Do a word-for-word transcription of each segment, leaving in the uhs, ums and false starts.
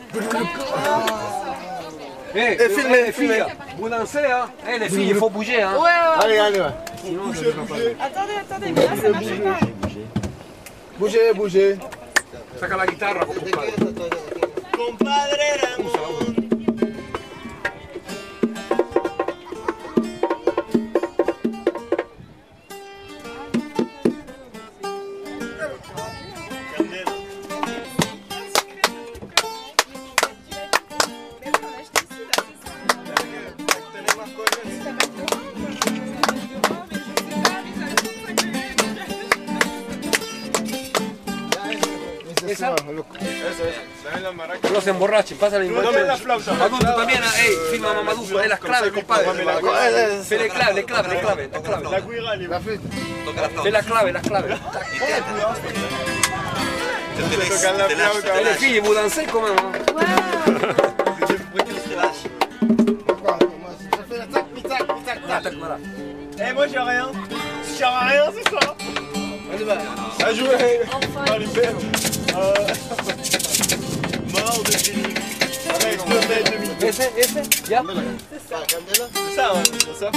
Eh, Eh, filmez, les filles, vous dansez, hein. Eh, les filles, il faut bouger, hein. Ouais, ouais. Allez, allez, ouais. Sinon, Bougez, bougez. Attendez, attendez, mais là ça marche pas. Bougez, bougez. Saca la guitarra, compadre. Compadre Ramón. ¿Esa? Loco. Eso, eso. Dame la maraca. No se emborrachen, pásale igual. Dame la flauta. Adulto también, ey, filma a Mamadou, ahí las claves, compadre. Fais les claves, les claves, les claves, les claves. La cuira, les La flûte. Fais las claves, las claves. tocan la flauta. Eh, les filles, vous dansez quand même, hein. Ça fait la tac, tac, tac, tac. Voilà. Eh, moi j'ai rien. Je sers à rien ce soir. À jouer. Dans les pères. Mort de génie. Avec deux mètres de midi. Ese, ese, ya. C'est ça, ouais, c'est ça.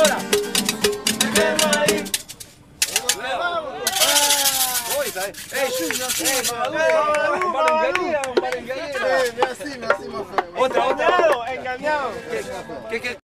ahora. Hey, un balenguería, un balenguería. Merci, merci, mon frère. Otra, otra. Engañado, engañado. ¿Qué, qué,